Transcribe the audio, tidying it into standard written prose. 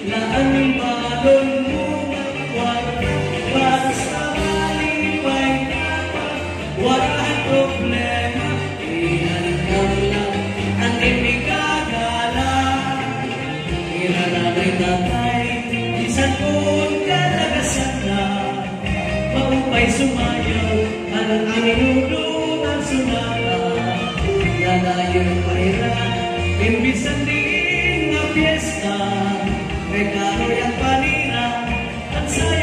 laan ng balon mo magwag, basta malipay dapat, walang problema, ihanap lang ang imigagala. Irananay tatay, isang kong kalagasan na, maupay sumayaw, ang minuto ng sunata, nalayo paira, imbisan din na piyesta, regalo yung panira, at sa